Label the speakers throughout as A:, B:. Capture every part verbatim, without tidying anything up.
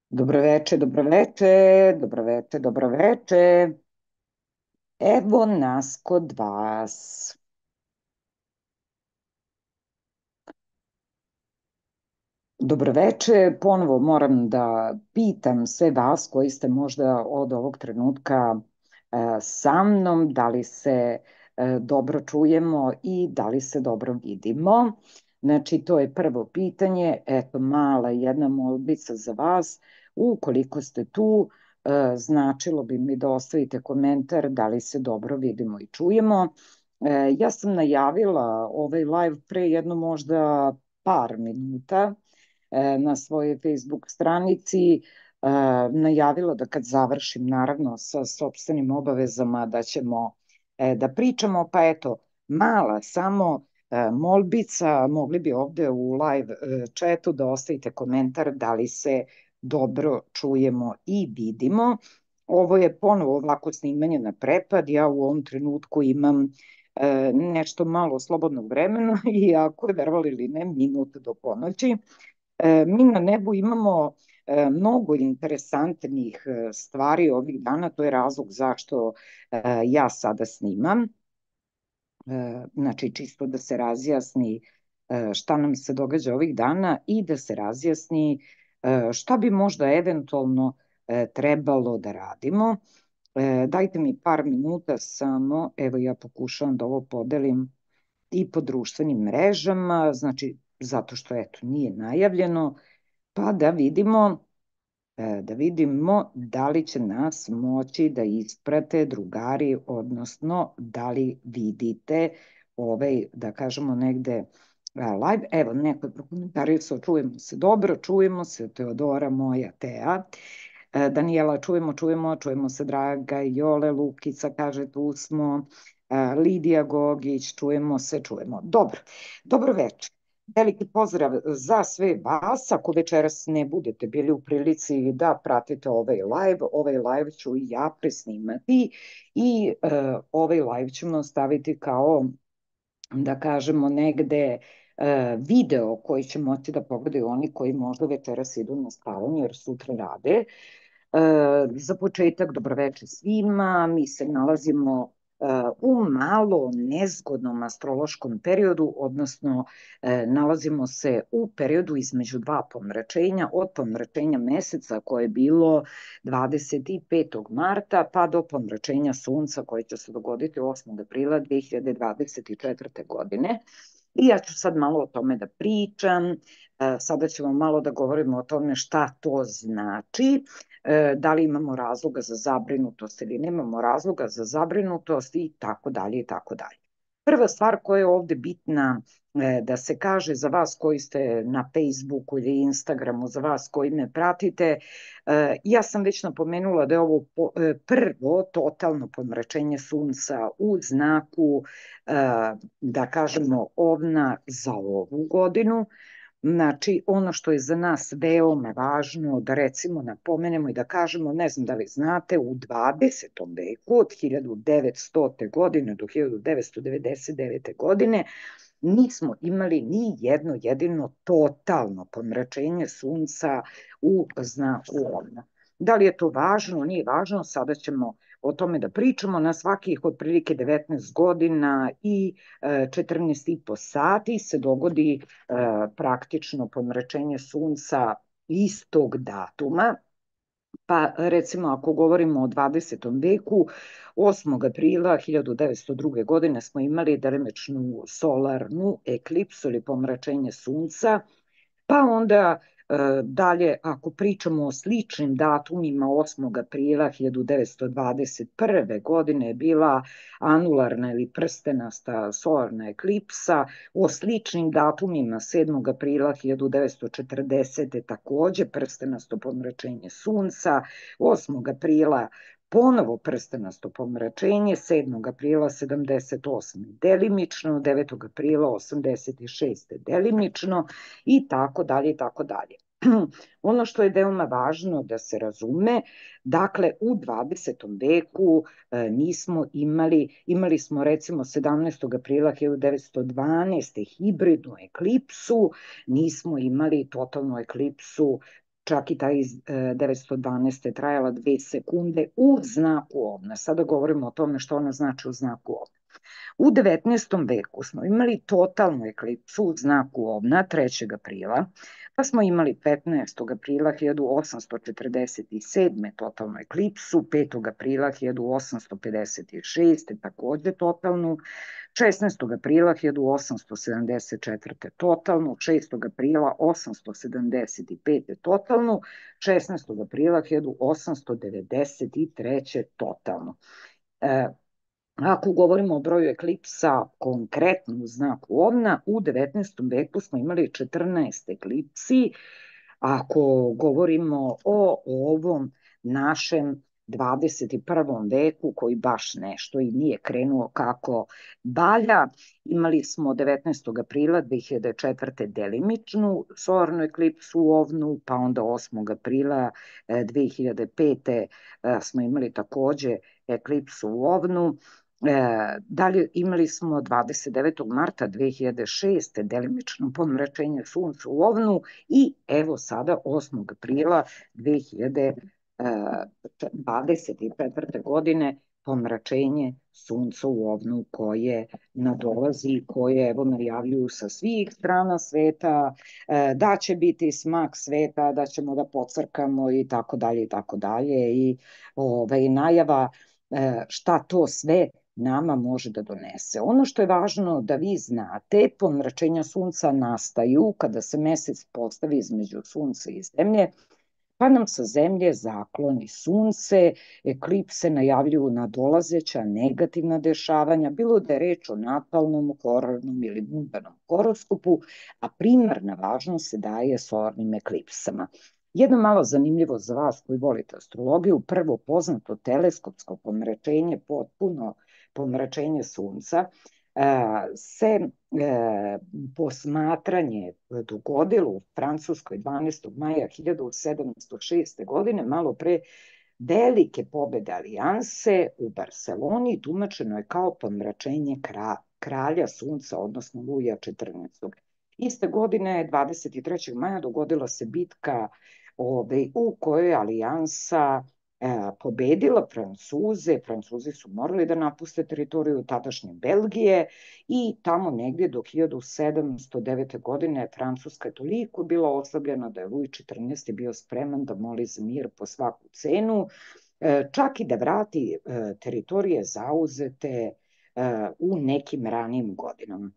A: Dobroveče, dobroveče, dobroveče, dobroveče. Evo nas kod vas. Dobroveče, ponovo moram da pitam sve vas koji ste možda od ovog trenutka e, sa mnom, da li se e, dobro čujemo i da li se dobro vidimo. Znači, to je prvo pitanje. Eto, mala jedna molbica za vas. Ukoliko ste tu, e, značilo bi mi da ostavite komentar da li se dobro vidimo i čujemo. E, ja sam najavila ovaj live pre jedno možda par minuta e, na svojoj Facebook stranici e, najavila da kad završim naravno sa sopstvenim obavezama da ćemo e, da pričamo, pa eto, mala samo e, molbica, mogli bi ovde u live e, chatu da ostavite komentar da li se dobro čujemo i vidimo. Ovo je ponovo ovako snimanje na prepad, ja u ovom trenutku imam e, nešto malo slobodnog vremena i ako je verovali ili ne, minut do ponoći. E, mi na nebu imamo e, mnogo interesantnih e, stvari ovih dana, to je razlog zašto e, ja sada snimam. E, znači, čisto da se razjasni e, šta nam se događa ovih dana i da se razjasni e, šta bi možda eventualno e, trebalo da radimo. E, dajte mi par minuta samo, evo ja pokušavam da ovo podelim i po društvenim mrežama, znači zato što eto nije najavljeno, pa da vidimo e, da vidimo da li će nas moći da isprate drugari, odnosno da li vidite ovaj, da kažemo negde a, live. Evo, neko je prokomentarisao, čujemo se dobro, čujemo se, Teodora moja, Tea. E, Danijela, čujemo, čujemo, čujemo se, Draga, Jole, Lukica, kaže, tu smo. E, Lidija Gogić, čujemo se, čujemo. Dobro, dobro večer. Veliki pozdrav za sve vas. Ako večeras ne budete bili u prilici da pratite ovaj live, ovaj live ću i ja presnimati i uh, ovaj live ćemo staviti kao, da kažemo, negde uh, video koji će moći da pogledaju oni koji možda večeras idu na spavanje jer sutra rade. E, za početak, dobroveče svima. Mi se nalazimo e, u malo nezgodnom astrološkom periodu, odnosno e, nalazimo se u periodu između dva pomračenja, od pomračenja meseca koje je bilo dvadeset petog marta pa do pomračenja sunca koje će se dogoditi osmog aprila dve hiljade dvadeset četvrte. godine. I ja ću sad malo o tome da pričam, sada ćemo malo da govorimo o tome šta to znači, da li imamo razloga za zabrinutost ili nemamo razloga za zabrinutost i tako dalje i tako dalje. Prva stvar koja je ovde bitna da se kaže za vas koji ste na Facebooku ili Instagramu, za vas koji me pratite, ja sam već napomenula da je ovo prvo totalno pomračenje sunca u znaku, da kažemo, ovna za ovu godinu. Znači, ono što je za nas veoma važno da recimo napomenemo i da kažemo, ne znam da li znate, u dvadesetom veku od hiljadu devetstote. godine do hiljadu devetsto devedeset devete. godine nismo imali ni jedno jedino totalno pomračenje sunca u znaku ovna. Da li je to važno, nije važno, sada ćemo o tome da pričamo. Na svakih otprilike devetnaest godina i četrnaest i po sati se dogodi e, praktično pomračenje sunca istog datuma. Pa recimo ako govorimo o dvadesetom veku, osmog aprila hiljadu devetsto druge. godine smo imali delimičnu solarnu eklipsu ili pomračenje sunca, pa onda dalje, ako pričamo o sličnim datumima, osmog aprila hiljadu devetsto dvadeset prve. godine je bila anularna ili prstenasta solarna eklipsa, o sličnim datumima sedmog aprila hiljadu devetsto četrdesete. takođe prstenasto pomračenje sunca, osmog aprila ponovo prstenasto pomračenje, sedmog aprila sedamdeset osme. delimično, devetog aprila osamdeset šeste. delimično i tako dalje i tako dalje. Ono što je veoma važno da se razume, dakle u dvadesetom veku e, nismo imali, imali smo recimo sedamnaestog aprila hiljadu devetsto dvanaeste. hibridnu eklipsu, nismo imali totalnu eklipsu čak i ta iz devetsto dvanaeste. trajala dve sekunde u znaku ovna. Sada govorimo o tome što ona znači u znaku ovna. U devetnaestom veku smo imali totalnu eklipsu u znaku ovna trećeg aprila, pa smo imali petnaestog aprila hiljadu osamsto četrdeset sedme. totalnu eklipsu, petog aprila hiljadu osamsto pedeset šeste. takođe totalnu, šesnaestog aprila hiljadu osamsto sedamdeset četvrte. totalnu, šestog aprila osamsto sedamdeset pete. totalnu, šesnaestog aprila hiljadu osamsto devedeset treće. totalnu. E, Ako govorimo o broju eklipsa konkretno u znaku ovna, u devetnaestom veku smo imali četrnaest eklipsi. Ako govorimo o ovom našem dvadeset prvom veku, koji baš nešto i nije krenuo kako valja, imali smo devetnaestog aprila dve hiljade četvrte. delimičnu solarnu eklipsu u ovnu, pa onda osmog aprila dve hiljade pete. smo imali takođe eklipsu u ovnu. E, dalje imali smo dvadeset devetog marta dve hiljade šeste. delimično pomračenje sunca u ovnu i evo sada osmog aprila dve hiljade dvadeset četvrte. godine pomračenje sunca u ovnu koje nadolazi, koje evo najavljuju sa svih strana sveta da će biti smak sveta, da ćemo da pocrkamo i tako dalje i tako dalje i ovaj, najava šta to sve nama može da donese. Ono što je važno da vi znate, pomračenja sunca nastaju kada se mesec postavi između sunca i zemlje, pa nam sa zemlje zakloni sunce, eklipse najavljuju nadolazeća negativna dešavanja, bilo da je reč o natalnom, horornom ili bundanom horoskopu, a primarna važnost se daje solarnim eklipsama. Jedno malo zanimljivo za vas koji volite astrologiju, prvo poznato teleskopsko pomračenje, potpuno pomračenje sunca, se posmatranje dogodilo u Francuskoj dvanaestog maja hiljadu sedamsto šeste. godine, malo pre velike pobede Alijanse u Barseloni, tumačeno je kao pomračenje kralja sunca, odnosno Luja četrnaestog. Iste godine, dvadeset trećeg maja, dogodila se bitka u kojoj je Alijansa pobedila Francuze. Francuzi su morali da napuste teritoriju tadašnje Belgije i tamo negdje do hiljadu sedamsto devete. godine Francuska je toliko bila oslabljena da je Luj četrnaesti. bio spreman da moli za mir po svaku cenu, čak i da vrati teritorije zauzete u nekim ranijim godinama.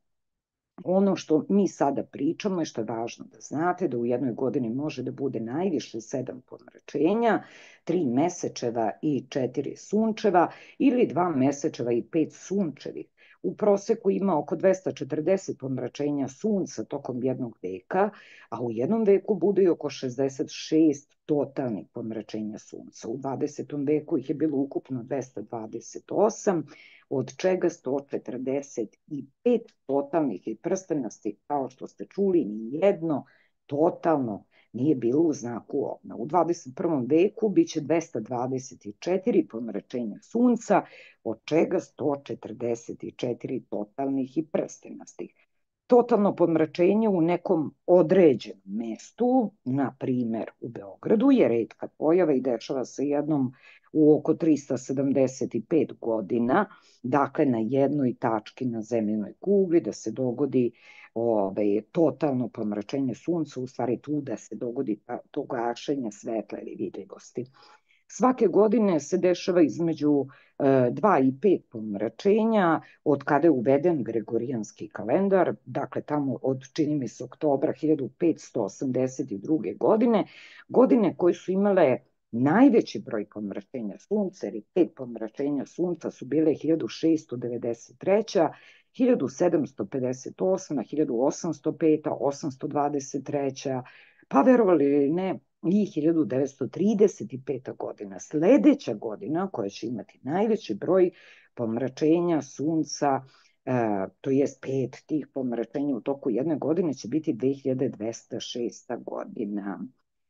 A: Ono što mi sada pričamo je što je važno da znate da u jednoj godini može da bude najviše sedam pomračenja, tri mesečeva i četiri sunčeva ili dva mesečeva i pet sunčevih. U proseku ima oko dvesta četrdeset pomračenja sunca tokom jednog veka, a u jednom veku bude i oko šezdeset šest totalnih pomračenja sunca. U dvadesetom veku ih je bilo ukupno dvesta dvadeset osam, od čega sto četrdeset pet totalnih i prstenastih, kao što ste čuli, nijedno totalno nije bilo u znaku ovna. U dvadeset prvom veku biće dvesta dvadeset četiri pomračenja sunca, od čega sto četrdeset četiri totalnih i prstenastih. Totalno pomračenje u nekom određenom mestu, na primer u Beogradu, je retka pojava i dešava se jednom u oko trista sedamdeset pet godina, dakle na jednoj tački na zemljinoj kugli da se dogodi ove, totalno pomračenje sunca, u stvari tu da se dogodi to gašenje svetla ili vidljivosti. Svake godine se dešava između dva i pet pomračenja od kada je uveden Gregorijanski kalendar, dakle tamo od, čini mi se, oktobra hiljadu petsto osamdeset druge. godine, godine koje su imale najveći broj pomračenja sunca, jer i pet pomračenja sunca su bile hiljadu šeststo devedeset treća. hiljadu sedamsto pedeset osma. hiljadu osamsto peta. osamsto dvadeset treća. pa verovali ili ne, i hiljadu devetsto trideset peta. godina. Sledeća godina koja će imati najveći broj pomračenja sunca, e, to jest pet tih pomračenja u toku jedne godine, će biti dve hiljade dvesta šesta. godina.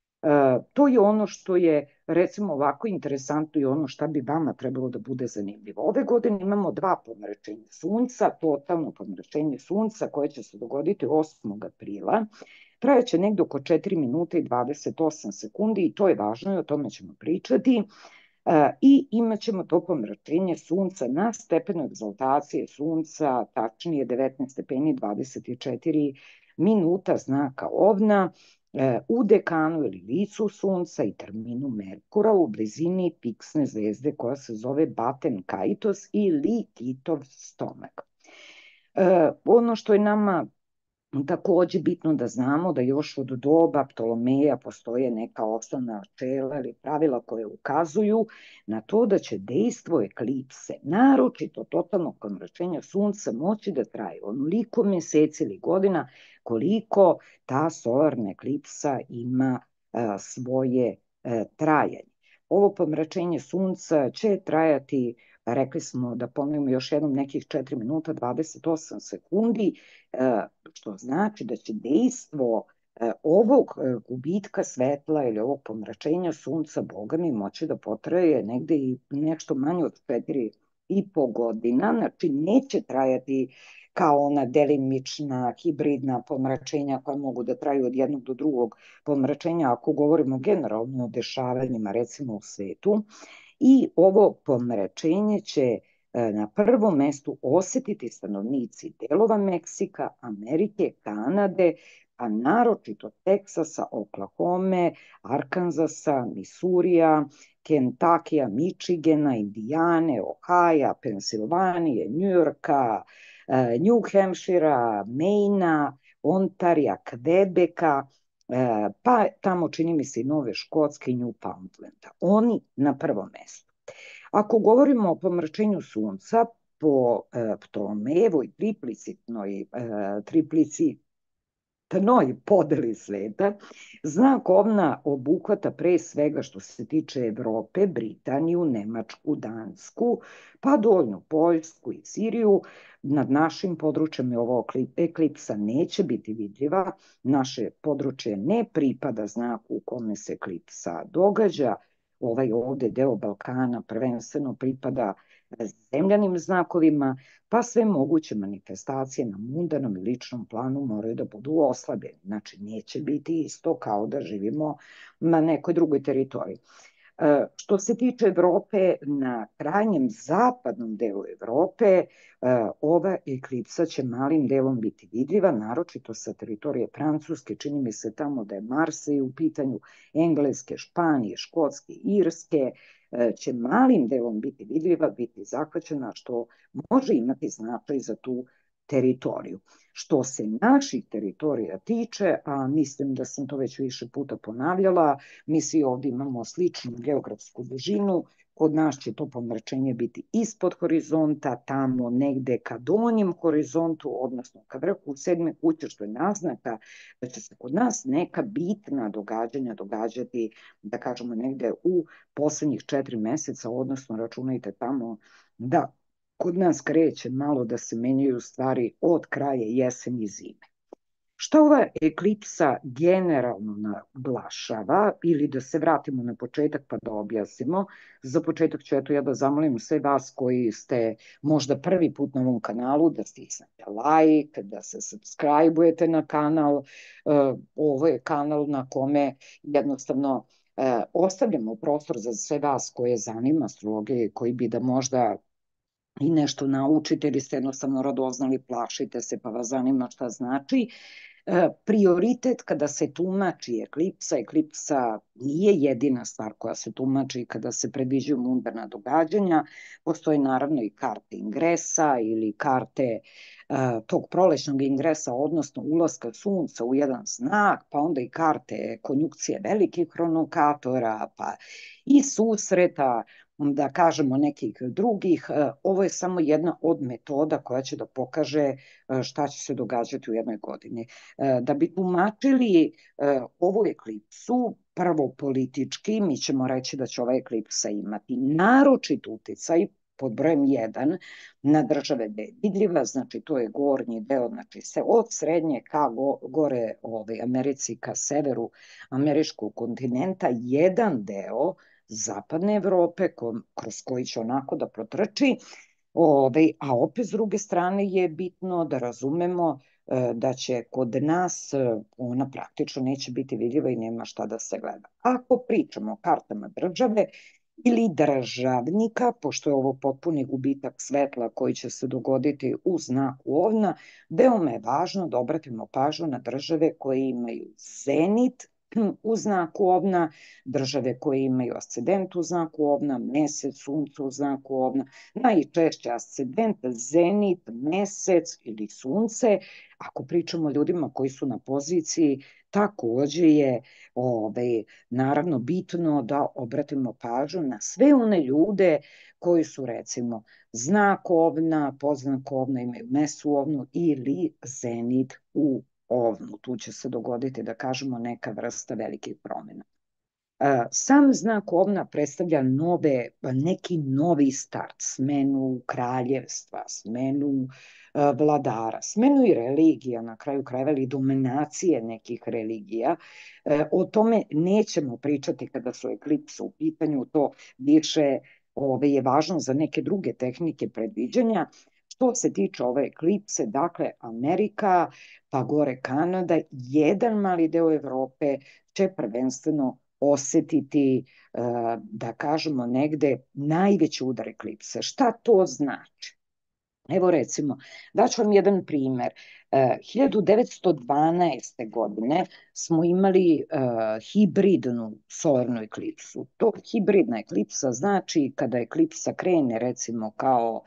A: E, to je ono što je, recimo, ovako interesantno i ono šta bi vama trebalo da bude zanimljivo. Ove godine imamo dva pomračenja sunca, totalno pomračenje sunca koje će se dogoditi osmog aprila. trajaće negde oko četiri minuta i dvadeset osam sekundi i to je važno i o tome ćemo pričati. I imat ćemo to pomračenje sunca na stepenu egzaltacije sunca, tačnije devetnaest stepeni dvadeset četiri minuta znaka ovna, u dekanu ili licu sunca i terminu Merkura u blizini fiksne zvezde koja se zove Baten Kaitos ili Kitov stomak. Ono što je nama takođe bitno da znamo da još od doba Ptolomeja postoje neka osnovna načela ili pravila koje ukazuju na to da će dejstvo eklipse, naročito totalnog pomračenja sunca, moći da traje onoliko meseci ili godina koliko ta solarna eklipsa ima a, svoje a, trajanje. Ovo pomračenje sunca će trajati, rekli smo da ponovimo još jednom, nekih četiri minuta dvadeset osam sekundi, što znači da će dejstvo ovog gubitka svetla ili ovog pomračenja sunca, Boga mi, moći da potraje negde i nešto manje od četiri i po godina, znači neće trajati kao ona delimična, hibridna pomračenja koja mogu da traju od jednog do drugog pomračenja, ako govorimo generalno o dešavanjima recimo u svetu. I ovo pomračenje će na prvom mestu osetiti stanovnici delova Meksika, Amerike, Kanade, a naročito Teksasa, Oklahome, Arkanzasa, Misurija, Kentakija, Mičigena, Indijane, Ohaja, Pensilvanije, Njujorka, New Hampshira, Maina, Ontarija, Kvebeka, pa tamo čini mi se i Nove Škotske i Newfoundlanda. Oni na prvom mestu. Ako govorimo o pomračenju sunca po e, Ptolomejevoj triplicitnoj, e, triplicitnoj podeli sveta, znak ovna obuhvata pre svega što se tiče Evrope, Britaniju, Nemačku, Dansku, pa dovoljno Poljsku i Siriju. Nad našim područjem ovo eklipsa neće biti vidljiva. Naše područje ne pripada znaku u kome se eklipsa događa. Ovaj ovde deo Balkana prvenstveno pripada zemljanim znakovima, pa sve moguće manifestacije na mundanom i ličnom planu moraju da budu oslabljene. Znači, neće biti isto kao da živimo na nekoj drugoj teritoriji. Što se tiče Evrope, na krajnjem zapadnom delu Evrope, ova eklipsa će malim delom biti vidljiva, naročito sa teritorije Francuske, čini mi se tamo da je Marsej u pitanju, Engleske, Španije, Škotske, Irske, će malim delom biti vidljiva, biti zahvaćena, što može imati značaj za tu teritoriju. Što se naših teritorija tiče, a mislim da sam to već više puta ponavljala, mi svi ovdje imamo sličnu geografsku dužinu, kod nas će to pomračenje biti ispod horizonta, tamo negde ka donjem horizontu, odnosno ka vrhu sedme kuće, što je naznaka da će se kod nas neka bitna događanja događati, da kažemo negde u poslednjih četiri meseca, odnosno računajte tamo da kod nas kreće malo da se menjaju stvari od kraja jeseni i zime. Šta ova eklipsa generalno naglašava, ili da se vratimo na početak pa da objasnimo, za početak ću eto ja da zamolim sve vas koji ste možda prvi put na ovom kanalu da stisnete like, da se subscribe-ujete na kanal. Ovo je kanal na kome jednostavno ostavljamo prostor za sve vas koje zanima astrologija i koji bi da možda i nešto naučite ili ste jednostavno radoznali, plašite se pa vas zanima šta znači. Prioritet kada se tumači eklipsa, eklipsa nije jedina stvar koja se tumači kada se predviđaju mundarna događanja, postoje naravno i karte ingresa ili karte uh, tog prolećnog ingresa, odnosno ulaska sunca u jedan znak, pa onda i karte konjukcije velikih hronokatora, pa i susreta, da kažemo nekih drugih. Ovo je samo jedna od metoda koja će da pokaže šta će se događati u jednoj godini. Da bi tumačili ovu eklipsu, prvo politički, mi ćemo reći da će ova eklipsa imati naročit uticaj pod brojem jedan na države gde je vidljiva, znači to je gornji deo, znači se od srednje ka go, gore ovaj, Americi ka severu američkog kontinenta, jedan deo zapadne Evrope, kroz koji će onako da protrči, Ove, a opet s druge strane je bitno da razumemo da će kod nas ona praktično neće biti vidljiva i nema šta da se gleda. Ako pričamo o kartama države ili državnika, pošto je ovo potpuni gubitak svetla koji će se dogoditi u znaku ovna, veoma je važno da obratimo pažnju na države koje imaju zenit u znaku ovna, države koje imaju ascendent u znaku ovna, mesec, sunce u znaku ovna, najčešće ascendent, zenit, mesec ili sunce. Ako pričamo o ljudima koji su na poziciji, takođe je ove, naravno bitno da obratimo pažnju na sve one ljude koji su recimo znak ovna, podznak ovna, imaju mesu ovnu ili zenit u ovnu. Tu će se dogoditi, da kažemo, neka vrsta velikih promjena. Sam znak ovna predstavlja nove, neki novi start, smenu kraljevstva, smenu vladara, smenu i religija, na kraju krajeva, ili dominacije nekih religija. O tome nećemo pričati kada su eklipse u pitanju, to više ove, je važno za neke druge tehnike predviđanja. Što se tiče ove eklipse, dakle, Amerika, pa gore Kanada, jedan mali deo Evrope će prvenstveno osetiti, da kažemo, negde najveći udar eklipse. Šta to znači? Evo recimo, daću vam jedan primer. hiljadu devetsto dvanaeste. godine smo imali hibridnu solarnu eklipsu. To hibridna eklipsa znači kada eklipsa krene recimo kao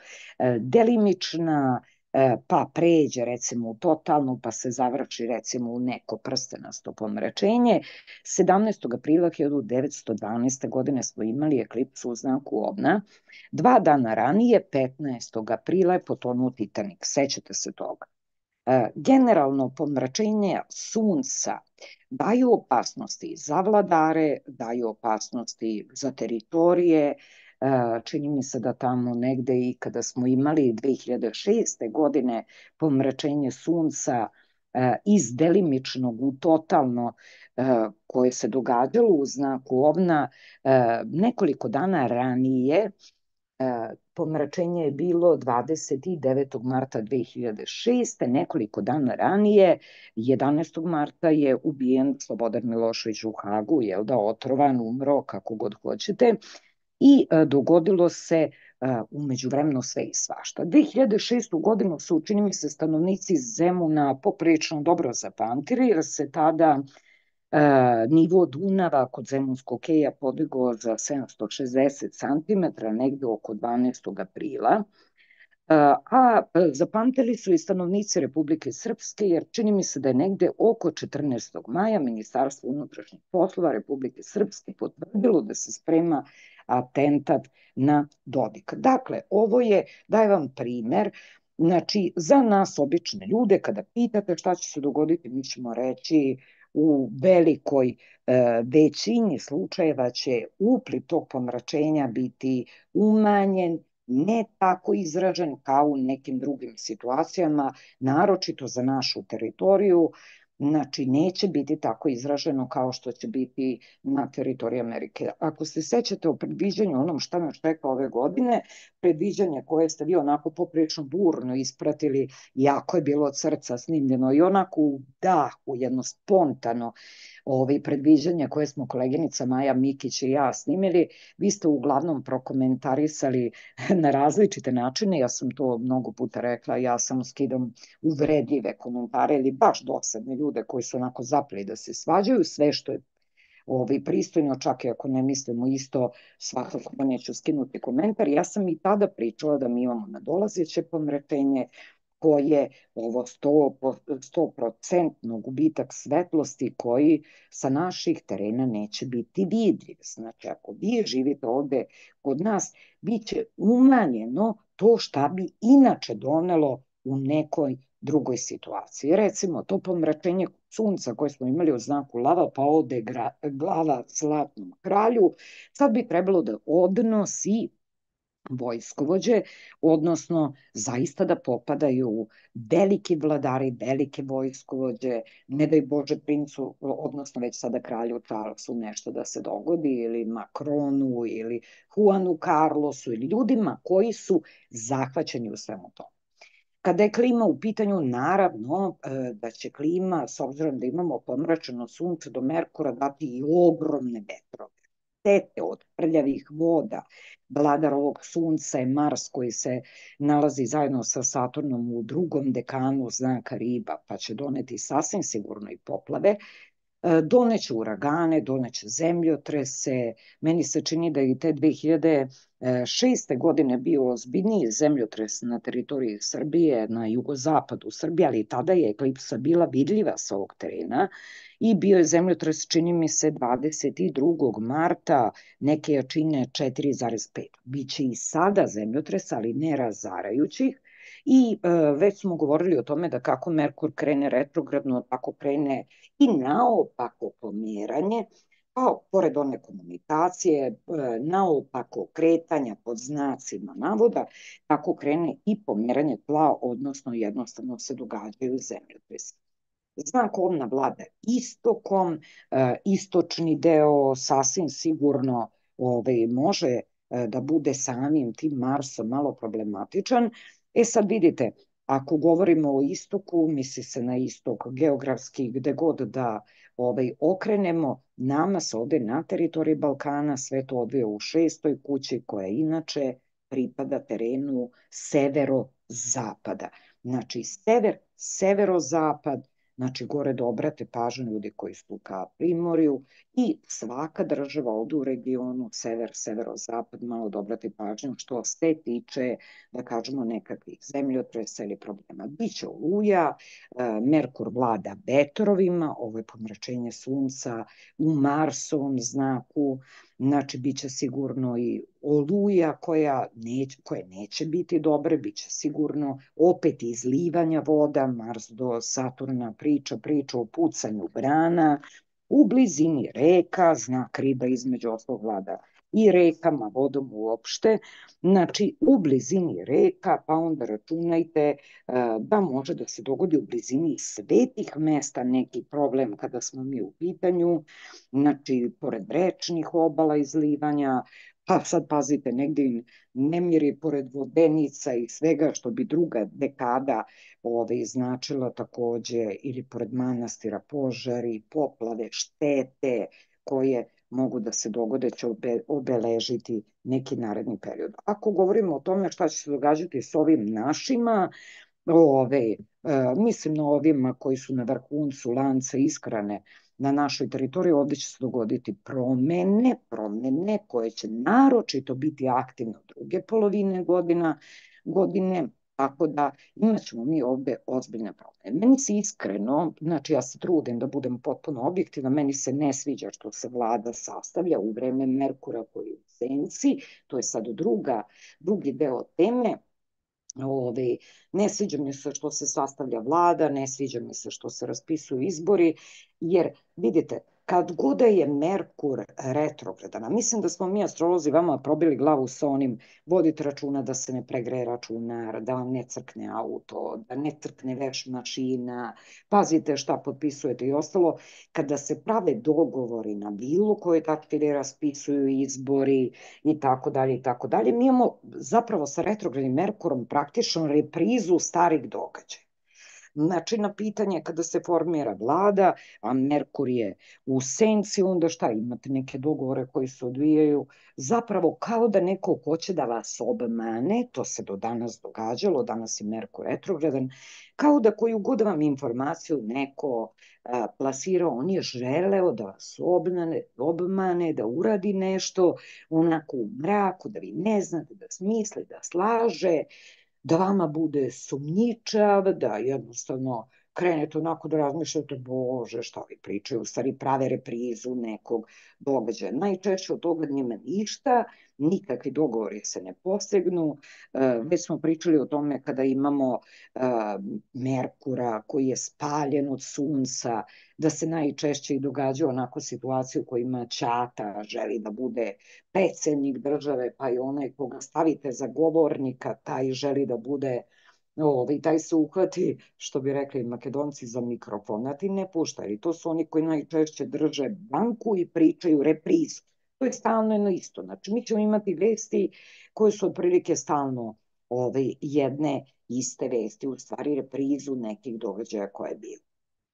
A: delimična, pa pređe recimo u totalnu, pa se završi recimo u neko prstenasto pomračenje. sedamnaestog aprila hiljadu devetsto dvanaeste. godine smo imali eklipsu u znaku ovna. Dva dana ranije, petnaestog aprila, je potonuo Titanik. Sećate se toga. Generalno, pomračenje sunca daju opasnosti za vladare, daju opasnosti za teritorije. Čini mi se da tamo negde i kada smo imali dve hiljade šeste. godine pomračenje sunca iz delimičnog u totalno, koje se događalo u znaku ovna, nekoliko dana ranije, pomračenje je bilo dvadeset devetog marta dve hiljade šeste. Nekoliko dana ranije, jedanaestog marta, je ubijen Slobodan Milošević u Hagu, jel da, otrovan, umro, kako god hoćete, i dogodilo se umeđu vremenu sve i svašta. dve hiljade šestu. godinu su, čini mi se, stanovnici Zemuna poprilično dobro zapamtili, jer se tada nivo Dunava kod Zemunskog keja podigao za sedamsto šezdeset centimetara, negde oko dvanaestog aprila, a zapamtili su i stanovnici Republike Srpske, jer čini mi se da je negde oko četrnaestog maja Ministarstvo unutrašnjih poslova Republike Srpske potvrdilo da se sprema atentat na Dodika. Dakle, ovo je, daje vam primer, znači, za nas obične ljude, kada pitate šta će se dogoditi, mi ćemo reći u velikoj e, većini slučajeva će upliv tog pomračenja biti umanjen, ne tako izražen kao u nekim drugim situacijama, naročito za našu teritoriju. Znači, neće biti tako izraženo kao što će biti na teritoriji Amerike. Ako se sećate o predviđanju onom šta nas čeka ove godine, predviđanje koje ste vi onako poprilično burno ispratili, jako je bilo od srca snimljeno i onako u dahu, jedno spontano ove predviđanja koje smo koleginica Maja Mikić i ja snimili, vi ste uglavnom prokomentarisali na različite načine, ja sam to mnogo puta rekla, ja samo skidam uvredljive komentare ili baš dosadne ljude koji su onako zapeli da se svađaju, sve što je ovaj, pristojno, čak i ako ne mislimo isto, svakako da neću skinuti komentar. Ja sam i tada pričala da mi imamo nadolazeće pomračenje koje ovo sto procentno gubitak svetlosti koji sa naših terena neće biti vidljiv. Znači, ako vi živite ovde kod nas, bit će umanjeno to šta bi inače donelo u nekoj drugoj situaciji. Recimo, to pomračenje sunca koje smo imali u znaku lava, pa ode glava Zlatnom kralju, sad bi trebalo da odnosi vojskovođe, odnosno zaista da popadaju veliki vladari, velike vojskovođe, ne daj Bože princu, odnosno već sada kralju Charlesu nešto da se dogodi, ili Makronu, ili Juanu Carlosu, ili ljudima koji su zahvaćeni u svemu tomu. Kada je klima u pitanju, naravno da će klima, s obzirom da imamo pomračeno sunce do Merkura, dati i ogromne vetrove. Tete od prljavih voda. Vladar ovog sunca je Mars koji se nalazi zajedno sa Saturnom u drugom dekanu znaka Riba, pa će doneti sasvim sigurno i poplave. Doneće uragane, doneće zemljotrese. Meni se čini da i te dve hiljade šeste. godine bio ozbiljniji zemljotres na teritoriji Srbije, na jugozapadu Srbije, ali tada je eklipsa bila vidljiva sa ovog terena i bio je zemljotres, čini mi se, dvadeset drugog marta, neke jačine četiri zarez pet. Biće i sada zemljotres, ali ne razarajućih. I e, već smo govorili o tome da kako Merkur krene retrogradno, tako krene i naopako pomeranje, pa pored one komunikacije, e, naopako kretanja pod znacima navoda, tako krene i pomeranje tla, odnosno jednostavno se događaju zemljotresi. Znak ovna vlada istokom, e, istočni deo sasvim sigurno ovaj, može e, da bude samim tim Marsom malo problematičan. E sad vidite, ako govorimo o istoku, misli se na istok geografski, gde god da ovaj, okrenemo, nama se ovde na teritoriji Balkana sve to odvija u šestoj kući, koja inače pripada terenu severo-zapada. Znači, sever, severo-zapad, znači gore da obrate pažnju ljudi koji su ka primorju i svaka država ovde u regionu, sever, severo-zapad, malo da obrate pažnju što se tiče, da kažemo, nekakvih zemljotresa ili problema. Biće oluja, Merkur vlada vetrovima, ovo je pomračenje sunca u Marsovom znaku, znači biće sigurno i oluja koja neće, koje neće biti dobre, biće sigurno opet izlivanja voda, Mars do Saturna priča, priča o pucanju brana, u blizini reka, znak Riba između ostalog vlada i rekama, vodom uopšte, znači u blizini reka, pa onda računajte da može da se dogodi u blizini svetih mesta neki problem kada smo mi u pitanju, znači pored rečnih obala izlivanja, pa sad pazite, negde nemiri pored vodenica i svega što bi druga dekada ove, značila takođe, ili pored manastira požari, poplave, štete koje mogu da se dogode, će obe, obeležiti neki naredni period. Ako govorimo o tome šta će se događati s ovim našima, ove, e, mislim na ovima koji su na vrhuncu lanca ishrane na našoj teritoriji, ovde će se dogoditi promene, promene koje će naročito biti aktivne od druge polovine godina, godine, tako da imaćemo mi ovde ozbiljne promene. Meni se iskreno, znači ja se trudim da budem potpuno objektivna, meni se ne sviđa što se vlada sastavlja u vreme Merkura koji je u senci, to je sad druga, drugi deo teme. Ove, ne sviđa mi se što se sastavlja vlada, ne sviđa mi se što se raspisuju izbori, jer vidite, kad god je Merkur retrogradan, mislim da smo mi astrolozi vama probili glavu sa onim, vodite računa da se ne pregreje računar, da vam ne crkne auto, da ne crkne veš mašina, pazite šta potpisujete i ostalo, kada se prave dogovori na bilo koje tačke raspisuju izbori i tako dalje i tako dalje, mi imamo zapravo sa retrogradnim Merkurom praktično reprizu starih događaja. Znači, na pitanje kada se formira vlada, a Merkur je u senci, onda šta, imate neke dogovore koji se odvijaju, zapravo kao da neko hoće da vas obmane, to se do danas događalo, danas je Merkur retrogradan, kao da koju god vam informaciju neko a, plasirao, on je želeo da vas obmane, obmane, da uradi nešto onako u mraku, da vi ne znate, da smisli, da slaže, da vama bude sumnjičav, da jednostavno krenete onako da razmišljate, bože, šta vi pričaju, u stvari prave reprizu nekog događaja. Najčešće od toga njima ništa, nikakvi dogovori se ne postegnu. Već smo pričali o tome kada imamo Merkura koji je spaljen od sunca, da se najčešće i događa onako situaciju u kojima ćata želi da bude predsednik države, pa i onaj koga stavite za govornika, taj želi da bude, ovaj, taj se uhvati, što bi rekli Makedonci, za mikrofon, a ti ne puštaj. To su oni koji najčešće drže banku i pričaju reprizu. To je stalno jedno isto. Znači, mi ćemo imati vesti koje su otprilike stalno ovaj, jedne, iste vesti, u stvari reprizu nekih događaja koje je bilo.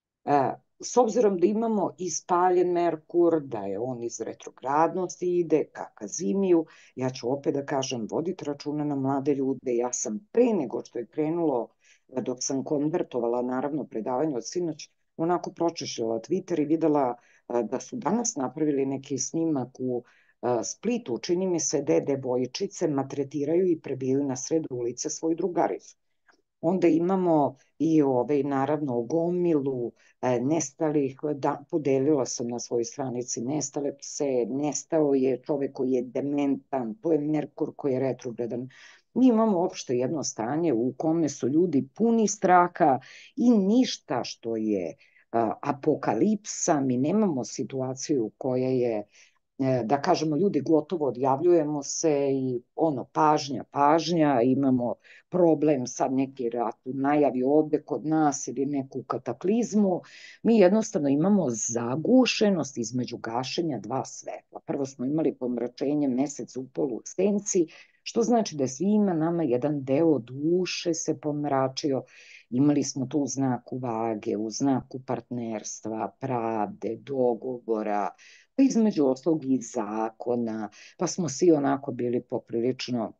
A: E, s obzirom da imamo ispaljen Merkur, da je on iz retrogradnosti ide ka Kazimiju, ja ću opet da kažem, voditi računa na mlade ljude. Ja sam pre nego što je krenulo, dok sam konvertovala, naravno, predavanje od sinoć, onako pročešljala Twitter i videla da su danas napravili neki snimak u Splitu, čini mi se da devojčice maltretiraju i prebijaju na sred ulice svoju drugaricu. Onda imamo i ovaj, naravno gomilu e, nestalih, da, podelila sam na svojoj stranici nestale pse, nestao je čovek koji je dementan, to je Merkur koji je retrogradan. Mi imamo opšte jedno stanje u kome su ljudi puni straha i ništa što je a, apokalipsa, mi nemamo situaciju koja je, da kažemo, ljudi gotovo odjavljujemo se i ono, pažnja, pažnja, imamo problem, sad neki rat u najavi ovde kod nas ili neku kataklizmu, mi jednostavno imamo zagušenost između gašenja dva svetla. Prvo smo imali pomračenje mesec u polu u senci, što znači da je svima nama jedan deo duše se pomračio. Imali smo tu u znaku vage, u znaku partnerstva, pravde, dogovora, pa između oslog i zakona, pa smo svi onako bili poprilično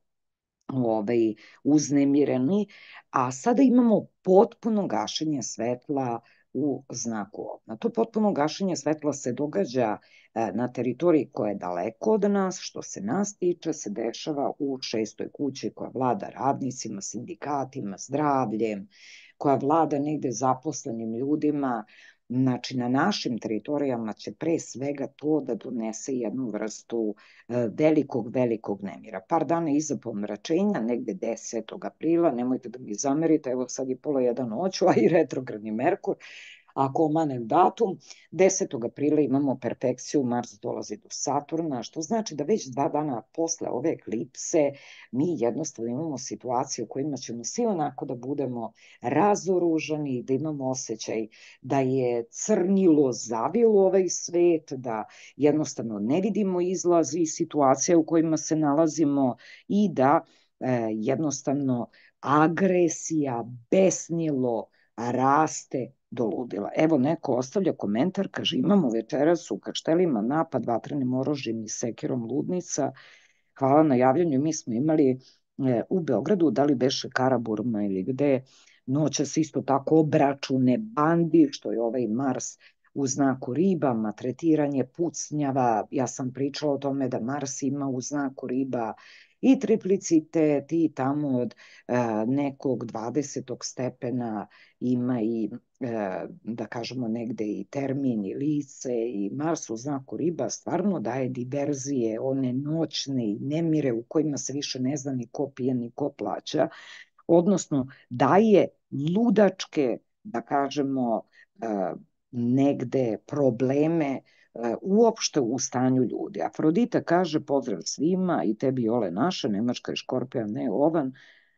A: ovaj, uznemireni, a sada imamo potpuno gašenje svetla u znaku ovna. To potpuno gašenje svetla se događa na teritoriji koja je daleko od nas, što se nas tiče, se dešava u šestoj kući koja vlada radnicima, sindikatima, zdravljem, koja vlada negde zaposlenim ljudima. Znači, na našim teritorijama će pre svega to da donese jednu vrstu velikog, velikog nemira. Par dana iza pomračenja, negde desetog aprila, nemojte da mi zamerite, evo sad je pola jedan noću, a i retrogradni Merkur, ako omanem datum, desetog aprila imamo perfekciju, Mars dolazi do Saturna, što znači da već dva dana posle ove eklipse mi jednostavno imamo situaciju u kojima ćemo svi onako da budemo razoružani, da imamo osjećaj da je crnilo zavilo ovaj svet, da jednostavno ne vidimo izlaz iz situacija u kojima se nalazimo i da e, jednostavno agresija, besnilo raste do ludila. Evo, neko ostavlja komentar, kaže, imamo večeras u Kaštelima napad vatrenim oružjem i sekirom ludnica. Hvala na javljanju. Mi smo imali e, u Beogradu, da li beše Karaburma ili gde, noćas isto tako obračune bandi, što je ovaj Mars u znaku riba, maltretiranje, pucnjava. Ja sam pričala o tome da Mars ima u znaku riba i triplicitet i tamo od e, nekog dvadesetog stepena ima i e, da kažemo negde i termin i lice i Mars u znaku riba stvarno daje diverzije, one noćne i nemire u kojima se više ne zna ni ko pije ni ko plaća, odnosno daje ludačke, da kažemo, e, negde probleme uopšte u stanju ljudi. Afrodita kaže pozdrav svima i tebi Ole naša, Nemačka je Škorpijan, ne Ovan,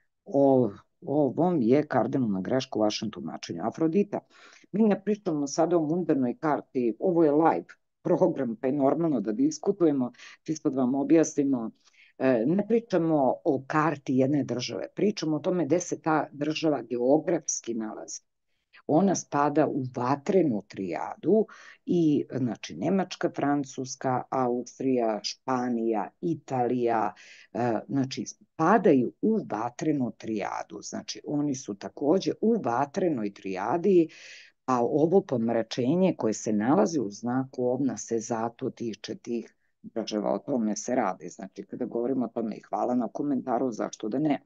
A: o, ovom je kardinalna greška u vašem tumačenju. Afrodita, mi ne pričamo sada o mundanoj karti, ovo je live program, pa je normalno da diskutujemo, čisto da vam objasnimo, ne pričamo o karti jedne države, pričamo o tome gde se ta država geografski nalazi. Ona spada u vatrenu trijadu i znači Nemačka, Francuska, Austrija, Španija, Italija, znači spadaju u vatrenu trijadu. Znači oni su takođe u vatrenoj trijadi, a ovo pomračenje koje se nalazi u znaku ovna se zato tiče tih država, o tome se radi. Znači kada govorimo o tome i hvala na komentaru, zašto da ne.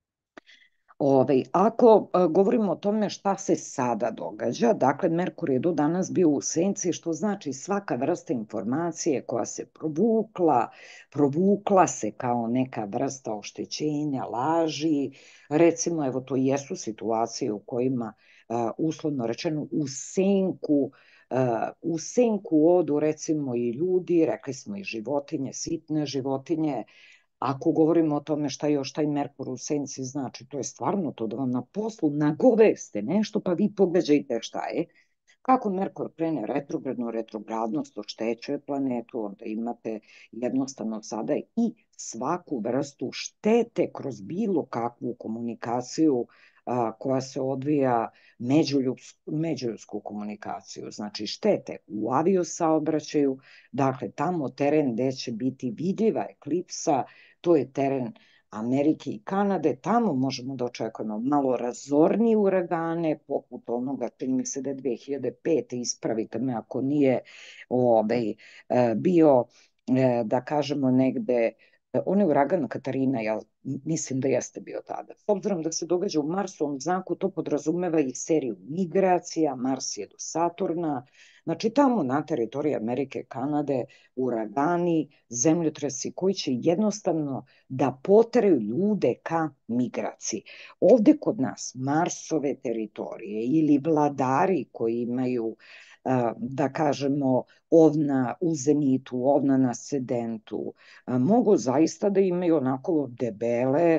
A: Ove, ako a, govorimo o tome šta se sada događa, dakle Merkur je do danas bio u senci, što znači svaka vrsta informacije koja se provukla, provukla se kao neka vrsta oštećenja, laži, recimo evo to jesu situacije u kojima a, uslovno rečeno u senku Uh, u senku odu recimo i ljudi, rekli smo i životinje, sitne životinje. Ako govorimo o tome šta još taj Merkur u senci znači, to je stvarno to da vam na poslu nagoveste nešto, pa vi pogađajte šta je. Kako Merkur krene retrogradnu retrogradnost, oštećuje planetu, onda imate jednostavno sada i svaku vrstu štete kroz bilo kakvu komunikaciju a, koja se odvija međuljubsku, međuljudsku komunikaciju. Znači štete u aviosaobraćaju, dakle tamo teren gde će biti vidljiva eklipsa, to je teren Amerike i Kanade, tamo možemo da očekujemo malo razornije uragane, poput onoga, čini mi se da je dve hiljade pete, ispravite me ako nije ovaj, bio, da kažemo negde, on je uragan Katarina, ja mislim da jeste bio tada. S obzirom da se događa u Marsovom znaku, to podrazumeva i seriju migracija, Mars je do Saturna, znači tamo na teritoriji Amerike, Kanade, uragani, zemljotresi koji će jednostavno da poteraju ljude ka migraciji. Ovde kod nas Marsove teritorije ili vladari koji imaju, da kažemo, ovna u zenitu, ovna na sedentu, mogu zaista da imaju onako debele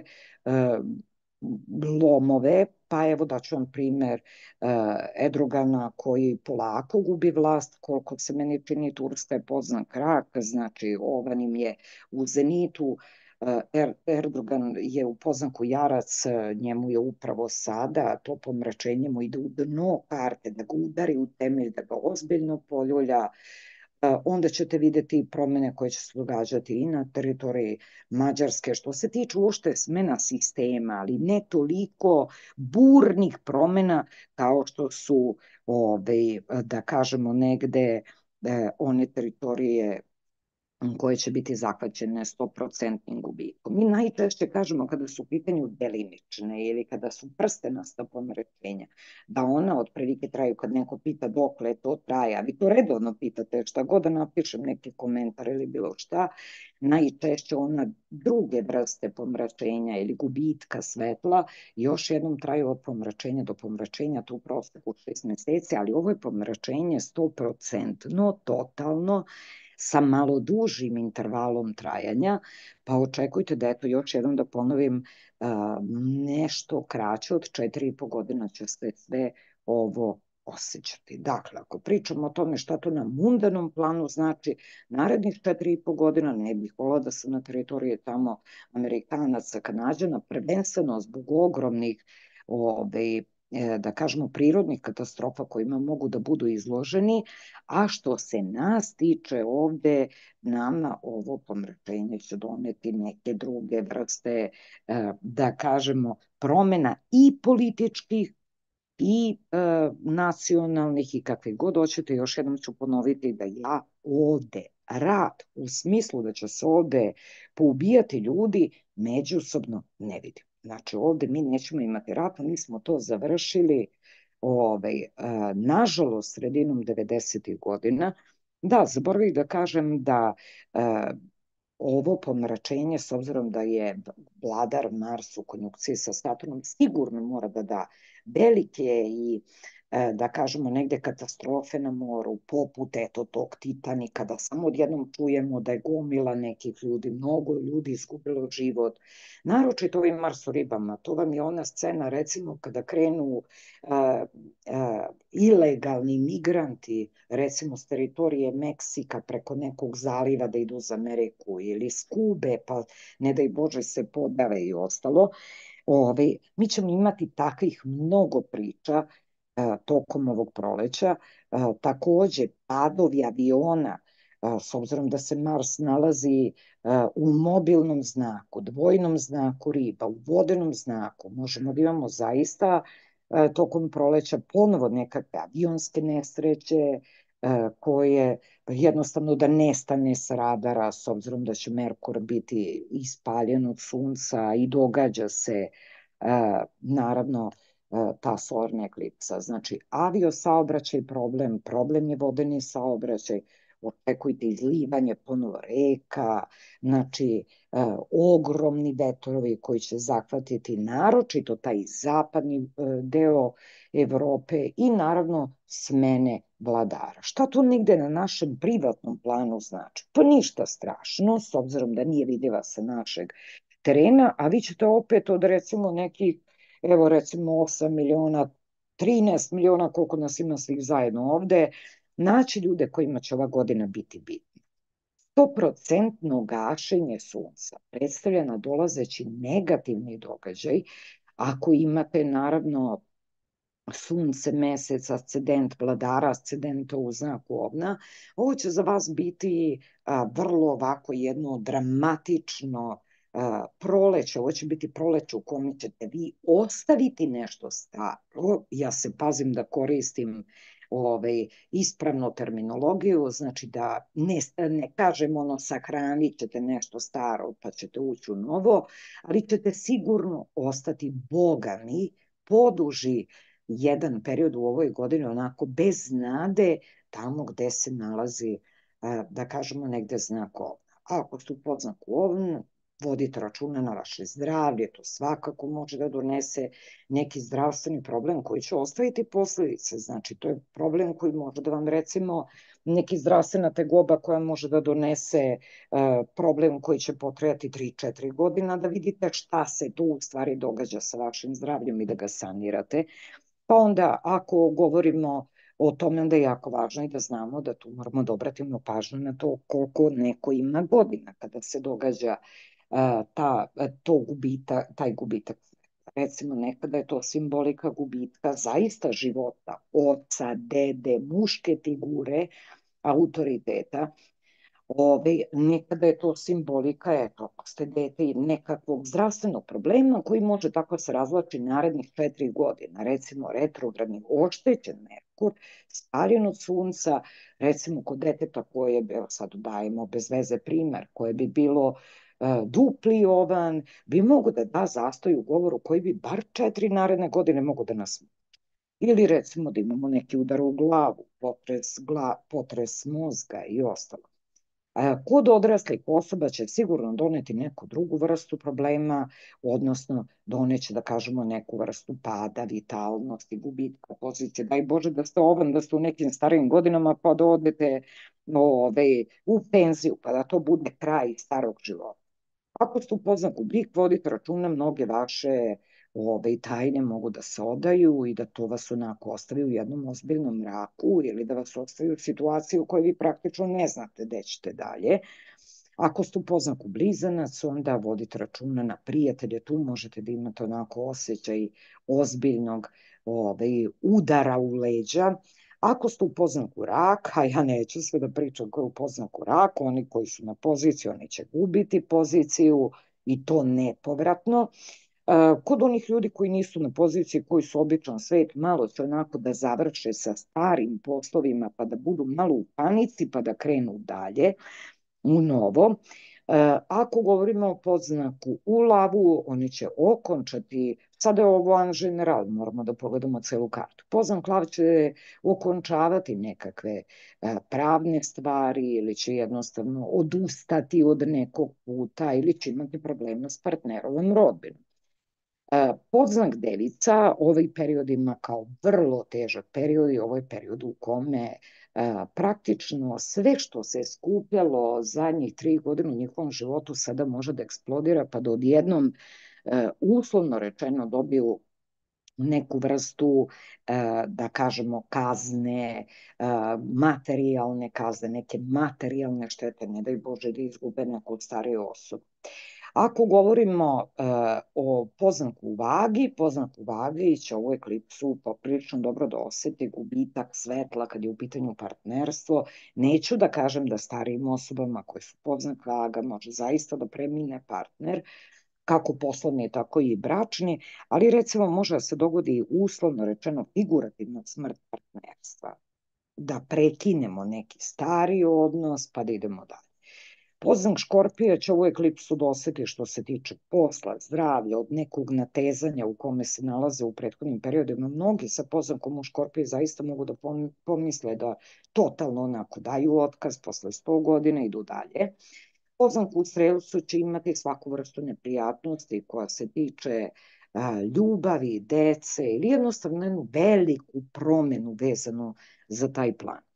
A: lomove, pa evo da ću vam primer Erdogana koji polako gubi vlast, koliko se meni čini Turska je poznan krak, znači ovan im je u zenitu, Er, Erdogan je u poznaku jarac, njemu je upravo sada, to pomračenje mu ide u dno karte, da ga udari u temelj, da ga ozbiljno poljulja, onda ćete videti promene koje će se događati i na teritoriji Mađarske, što se tiče uopšte smena sistema, ali ne toliko burnih promena kao što su, ove, da kažemo, negde one teritorije koje će biti zahvaćene sto posto gubitkom. Mi najčešće kažemo kada su u pitanju delimične ili kada su prstenasta pomračenja, da ona otprilike traju, kad neko pita dokle to traje, a vi to redovno pitate, šta god da napišem neki komentar ili bilo šta, najčešće ona druge vrste pomračenja ili gubitka svetla još jednom traju od pomračenja do pomračenja, to u proseku šest meseci, ali ovo je pomračenje sto posto, no totalno, sa malo dužim intervalom trajanja, pa očekujte da, eto, još jednom da ponovim, nešto kraće od četiri i po godina će se sve ovo osjećati. Dakle, ako pričamo o tome šta to na mundanom planu znači, narednih četiri i po godina ne bih volila da sam na teritoriji tamo Amerikanaca, Kanađana, prvenstveno zbog ogromnih ove, da kažemo, prirodnih katastrofa kojima mogu da budu izloženi, a što se nas tiče ovde, nama ovo pomračenje će doneti neke druge vrste, da kažemo, promena i političkih i e, nacionalnih i kakve god hoćete. Još jednom ću ponoviti da ja ovde rat u smislu da će se ovde poubijati ljudi međusobno ne vidim. Znači ovde mi nećemo imati rat, mi smo to završili ovaj, e, nažalost sredinom devedesetih godina. Da, zaboravih da kažem da e, ovo pomračenje, s obzirom da je vladar Mars u konjunkciji sa Saturnom, sigurno mora da da velike i, da kažemo, negde katastrofe na moru, poput eto tog Titanika, da samo odjednom čujemo da je gomila nekih ljudi, mnogo ljudi izgubilo život, naročito ovim Marsoribama. To vam je ona scena, recimo, kada krenu uh, uh, ilegalni migranti, recimo s teritorije Meksika preko nekog zaliva da idu za Ameriku, ili s Kube, pa ne daj Bože se podave i ostalo. Ove, mi ćemo imati takvih mnogo priča tokom ovog proleća. Takođe, padovi aviona, s obzirom da se Mars nalazi u mobilnom znaku, dvojnom znaku riba, u vodenom znaku, možemo da imamo zaista tokom proleća ponovo nekakve avionske nesreće, koje jednostavno da nestane s radara, s obzirom da će Merkur biti ispaljen od sunca i događa se, naravno, ta solarna eklipsa. Znači, avio saobraćaj problem, problem je vodeni saobraćaj, očekujte izlivanje ponovo reka, znači e, ogromni vetrovi koji će zahvatiti naročito taj zapadni e, deo Evrope i naravno smene vladara. Šta to negde na našem privatnom planu znači? Pa ništa strašno, s obzirom da nije vidljiva sa našeg terena, a vi ćete opet od recimo nekih, evo recimo osam miliona trinaest miliona, koliko nas ima svih zajedno ovde, naći ljude kojima će ova godina biti bitna. Stoprocentno gašenje sunca predstavlja nadolazeći negativni događaj ako imate naravno sunce, mesec, ascendent vladara, ascendenta u znaku ovna. Ovo će za vas biti a, vrlo ovako jedno dramatično a, proleće. Ovo će biti proleće u kome ćete vi ostaviti nešto staro. Ja se pazim da koristim ovaj, ispravnu terminologiju, znači da ne, ne kažem ono sahranit ćete nešto staro pa ćete ući u novo, ali ćete sigurno ostati bogami poduži jedan period u ovoj godini onako bez nade tamo gde se nalazi, da kažemo, negde znak ovna. A ako ste u podznaku ovna, vodite računa na vaše zdravlje, to svakako može da donese neki zdravstveni problem koji će ostaviti posledice. Znači, to je problem koji može da vam, recimo, neki zdravstvena tegoba koja može da donese problem koji će potrajati tri četiri godina, da vidite šta se tu u stvari događa sa vašim zdravljem i da ga sanirate. Pa onda, ako govorimo o tome, onda je jako važno i da znamo da tu moramo da obratimo pažnju na to koliko neko ima godina kada se događa uh, ta, to gubita, taj gubitak. Recimo, nekada je to simbolika gubitka zaista života, oca, dede, muške figure, autoriteta. Ove, nekada je to simbolika, eto, ako ste dete nekakvog zdravstvenog problema koji može tako se razvlači narednih četiri godina, recimo retrogradni oštećen Merkur, spaljen od sunca, recimo kod deteta koje, evo sad dajemo bez veze primer, koje bi bilo uh, dupli ovan, bi mogo da da zastoj u govoru koji bi bar četiri naredne godine mogo da nas. Ili recimo da imamo neki udar u glavu, potres, gla, potres mozga i ostalo. Kod odraslih osoba će sigurno doneti neku drugu vrstu problema, odnosno doneće, da kažemo, neku vrstu pada, vitalnosti, gubitka pozicije. Daj Bože da ste ovan, da ste u nekim starijim godinama pa da odete ove, u penziju, pa da to bude kraj starog života. Ako ste u podznaku Bik, vodite računa, mnoge vaše ove, tajne mogu da se odaju i da to vas onako ostavi u jednom ozbiljnom mraku ili da vas ostavi u situaciji u kojoj vi praktično ne znate gde ćete dalje. Ako ste u podznaku Blizanac, onda vodite računa na prijatelje, tu možete da imate onako osjećaj ozbiljnog ove, udara u leđa. Ako ste u podznaku Rak, a ja neću sve da pričam koji je u podznaku Rak, oni koji su na poziciji, oni će gubiti poziciju i to nepovratno. Kod onih ljudi koji nisu na poziciji, koji su običan svet, malo će onako da završe sa starim poslovima, pa da budu malo u panici, pa da krenu dalje u novo. Ako govorimo o podznaku u Lavu, oni će okončati, sada je ovo an general, moramo da pogledamo celu kartu. Podznak Lav će okončavati nekakve pravne stvari ili će jednostavno odustati od nekog puta ili će imati problema s partnerovom rodbinom. Podznak Devica ovaj period ima kao vrlo težak period i ovo je period u kome praktično sve što se skupljalo zadnjih tri godine u njihovom životu sada može da eksplodira pa da odjednom uslovno rečeno dobiju neku vrstu, da kažemo, kazne, materijalne kazne, neke materijalne štete, ne daj Bože da izgube neku stariju osobu. Ako govorimo uh, o poznaku Vagi, poznaku Vagi će ovu eklipsu poprilično dobro da oseti gubitak svetla kad je u pitanju partnerstvo. Neću da kažem da starijim osobama koje su poznak Vaga može zaista da premine partner, kako poslovni, tako i bračni, ali recimo može da se dogodi uslovno rečeno figurativna smrt partnerstva. Da prekinemo neki stari odnos pa da idemo dalje. Podznak Škorpija će ovu eklipsu doseti što se tiče posla, zdravlja, od nekog natezanja u kome se nalaze u prethodnim periodima. Mnogi sa poznakom u Škorpiji zaista mogu da pomisle da totalno onako daju otkaz posle sto godina i idu dalje. Podznak u Strelcu će imati svaku vrstu neprijatnosti koja se tiče a, ljubavi, dece ili jednostavno jednu veliku promenu vezanu za taj plan.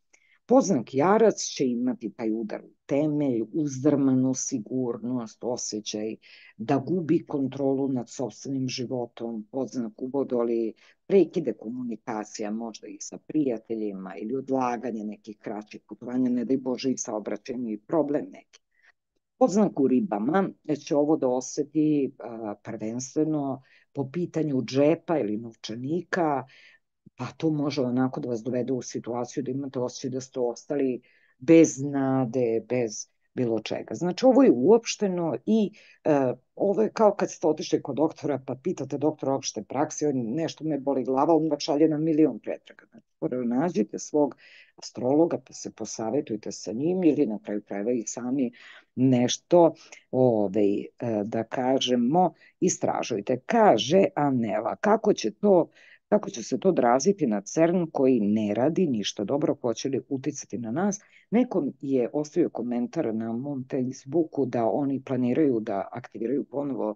A: Poznak jarac će imati taj udar u temelj, uzdrmanu sigurnost, osjećaj da gubi kontrolu nad sopstvenim životom, poznak ubodoli, prekide komunikacija možda i sa prijateljima ili odlaganje nekih kraćih putovanja, ne daj Bože i saobraćajni problem neki. Poznak u ribama će ovo da oseti a, prvenstveno po pitanju džepa ili novčanika, pa to može onako da vas dovede u situaciju da imate osjećaj da ste ostali bez nade, bez bilo čega. Znači, ovo je uopšteno i uh, ovo je kao kad ste otišli kod doktora pa pitate doktora opšte prakse, on nešto me boli glava, on vas šalje na milion pretraga. Znači, nađite svog astrologa pa se posavetujte sa njim ili na kraju krajeva i sami nešto ovaj, da kažemo istražujte. Kaže Anela, kako će to kako će se to odraziti na CERN koji ne radi ništa dobro, hoće li uticati na nas. Nekom je ostavio komentar na mom Facebooku da oni planiraju da aktiviraju ponovo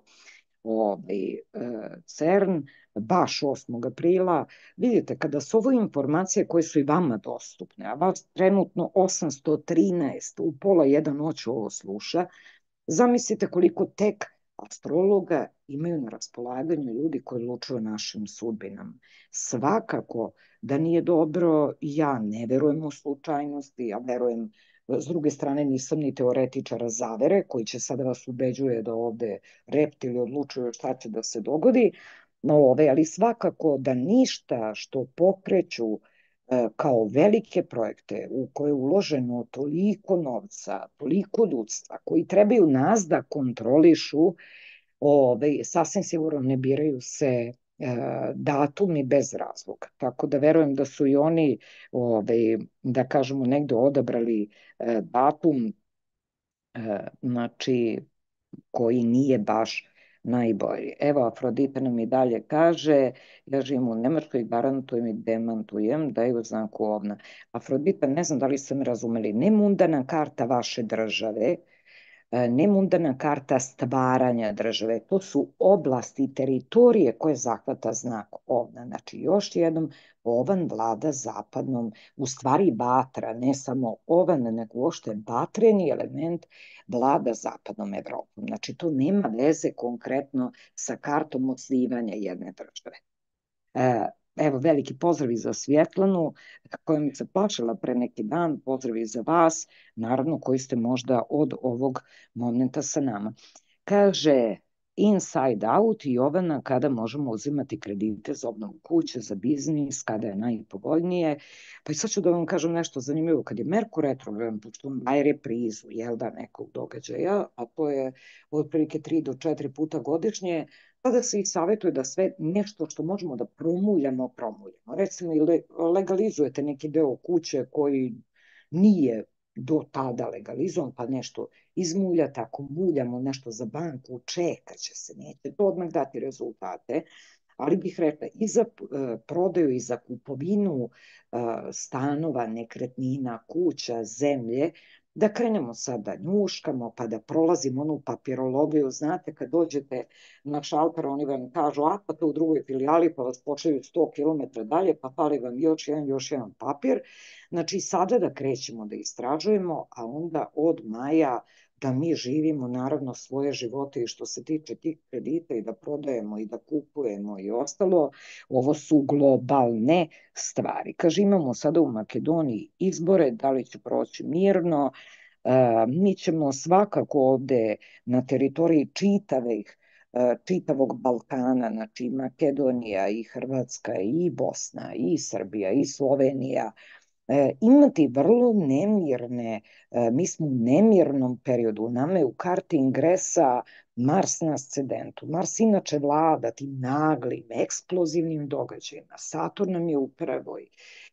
A: ovaj, CERN baš osmog aprila. Vidite, kada su ovo informacije koje su i vama dostupne, a vas trenutno osamsto trinaest u pola jedan noću ovo sluša, zamislite koliko tek astrologa imaju na raspolaganju ljudi koji odlučuju o našim sudbinama. Svakako da nije dobro, ja ne verujem u slučajnosti, ja verujem, s druge strane nisam ni teoretičara zavere koji će sada vas ubeđuje da ovde reptili odlučuju šta će da se dogodi, no, ove, ali svakako da ništa što pokreću kao velike projekte u koje je uloženo toliko novca, toliko ljudstva, koji trebaju nas da kontrolišu, ove, sasvim sigurno ne biraju se e, datumi bez razloga. Tako da verujem da su i oni, ove, da kažemo, negde odabrali e, datum, e, znači, koji nije baš najbolji. Evo, Afrodita nam i dalje kaže, ja živim u Nemačkoj, garantujem i demantujem da je u znaku ovna. Afrodita, ne znam da li ste me razumeli, ne mundana karta vaše države, ne mundana karta stvaranja države, to su oblasti i teritorije koje zahvata znak ovna. Znači, još jednom, ovan vlada zapadnom, u stvari vatra, ne samo ovan, nego uopšte vatreni element vlada zapadnom Evropom. Znači, to nema veze konkretno sa kartom osnivanja jedne države. Evo, veliki pozdravi za Svjetlanu, koja mi se plašila pre neki dan, pozdravi za vas, naravno koji ste možda od ovog momenta sa nama. Kaže, Inside Out i Jovana, kada možemo uzimati kredite za obnovu kuće, za biznis, kada je najpovoljnije. Pa i sad ću da vam kažem nešto zanimljivo. Kad je Merkur retrogradan, pošto on daje reprizu, jel da, nekog događaja, a to je otprilike tri do četiri puta godišnje, tada se i savjetuje da sve nešto što možemo da promuljamo, promuljamo. Recimo, legalizujete neki deo kuće koji nije do tada legalizovan, pa nešto izmuljate, ako muljamo nešto za banku, čekat će se, neće to odmah dati rezultate, ali bih rekla i za prodaju i za kupovinu stanova, nekretnina, kuća, zemlje, da krenemo sad da njuškamo, pa da prolazimo onu papirologiju. Znate, kad dođete na šalter, oni vam kažu, a pa to u drugoj filijali, pa vas počeju sto kilometara dalje, pa fali vam još jedan, još jedan papir. Znači, sada da krećemo da istražujemo, a onda od maja da mi živimo naravno svoje živote i što se tiče tih kredita i da prodajemo i da kupujemo i ostalo, ovo su globalne stvari. Kaže, imamo sada u Makedoniji izbore, da li će proći mirno, mi ćemo svakako ovde na teritoriji čitavih čitavog Balkana, znači Makedonija i Hrvatska i Bosna i Srbija i Slovenija, imati vrlo nemirne, mi smo u nemirnom periodu, nama je u karti ingresa Mars na ascendentu. Mars inače vlada tim naglim, eksplozivnim događajima. Saturn nam je u prvoj.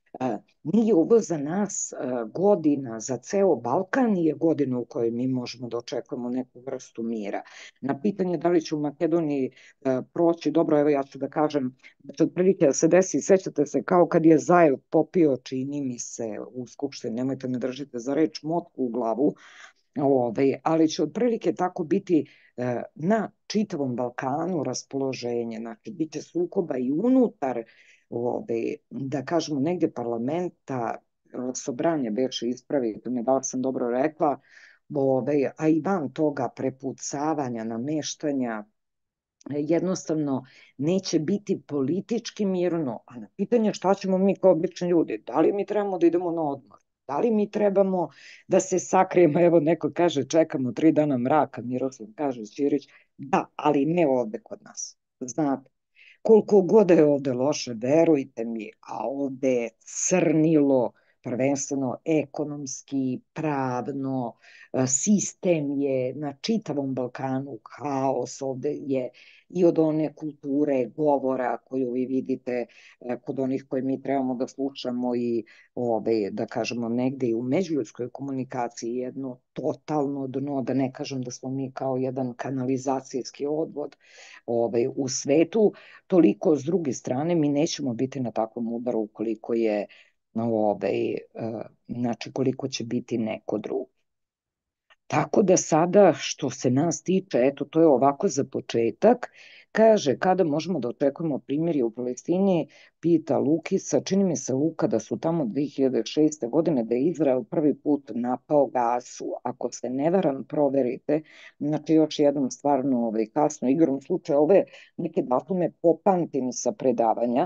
A: Nije ovo za nas godina, za ceo Balkan je godina u kojoj mi možemo da očekujemo neku vrstu mira. Na pitanje da li će u Makedoniji proći, dobro, evo ja ću da kažem, da će otprilike da se desi, sećate se kao kad je Zajev popio, čini mi se, u Skupštini, nemojte me držite za reč, motku u glavu, Ove, ali će otprilike tako biti e, na čitavom Balkanu raspoloženje, znači bit će sukoba i unutar, ove, da kažemo, negde parlamenta Sobranje beše ispravite me da li sam dobro rekla, ove, a i van toga prepucavanja, nameštanja, jednostavno neće biti politički mirno, a na pitanje šta ćemo mi kao obični ljudi, da li mi trebamo da idemo na odmor, da li mi trebamo da se sakrijemo, evo neko kaže čekamo tri dana mraka, Miroslav kaže Ćirić, da, ali ne ovde kod nas, znate, koliko god je ovde loše, verujte mi, a ovde je crnilo, prvenstveno ekonomski, pravno, sistem je na čitavom Balkanu haos, ovde je i od one kulture govora koju vi vidite kod onih koje mi trebamo da slušamo i ove, da kažemo negde i u međuljudskoj komunikaciji jedno totalno dno, da ne kažem da smo mi kao jedan kanalizacijski odvod ove, u svetu, toliko s druge strane mi nećemo biti na takvom udaru koliko je ovaj, znači koliko će biti neko drugi. Tako da sada što se nas tiče, eto to je ovako za početak, kaže kada možemo da očekujemo primjeri u Palestini, pita Lukisa, čini mi se Luka da su tamo dve hiljade šeste. godine da je Izrael prvi put napao Gasu, ako se ne varam proverite, znači još jednom stvarno ovaj, kasno igrom slučaja ove neke datume popamtim sa predavanja,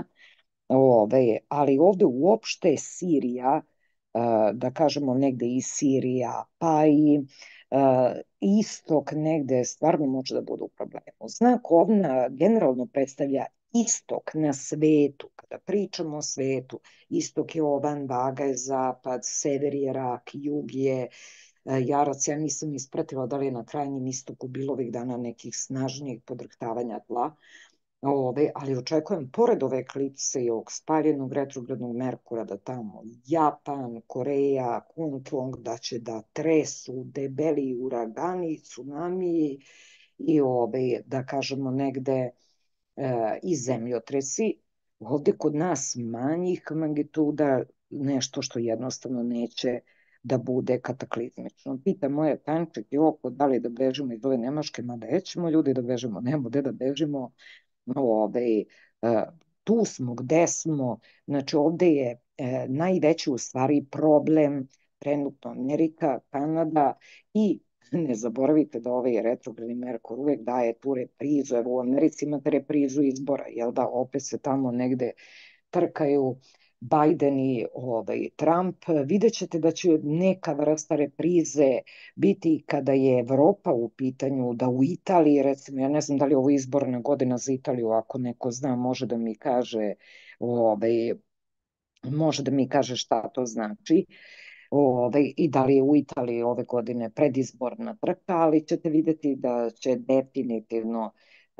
A: ove, ali ovde uopšte Sirija, da kažemo negde i Sirija, pa i uh, istok negde stvarno može da bude u problemu. Znak ovna generalno predstavlja istok na svetu. Kada pričamo o svetu, istok je ovan, vaga je zapad, sever je rak, jug je jarac. Ja nisam ispratila da li je na krajnjem istoku bilo ovih dana nekih snažnijih podrhtavanja tla. Ove, ali očekujem, pored ove eklipse i ovog spaljenog retrogradnog Merkura, da tamo Japan, Koreja, Hong Kong, da će da tresu debeli uragani, tsunami i ove, da kažemo negde e, i zemljotresi. Ovde kod nas manjih magnituda, nešto što jednostavno neće da bude kataklizmično. Pita moje Tanček i oko da li da bežimo iz ove Nemačke, mada nećemo ljudi da bežimo, nemo gde da bežimo, ove, tu smo gde smo, znači ovde je najveći u stvari problem trenutno Amerika, Kanada i ne zaboravite da ovaj retrogradni Merkur uvek daje tu reprizu, evo u Americi imate reprizu izbora, jel da, opet se tamo negde trkaju Biden i ovaj, Trump, vidjet ćete da će neka vrsta reprize biti kada je Evropa u pitanju, da u Italiji, recimo, ja ne znam da li je ovo izborna godina za Italiju, ako neko zna, može da mi kaže, ovaj, može da mi kaže šta to znači, ovaj, i da li je u Italiji ove godine predizborna trka, ali ćete videti da će definitivno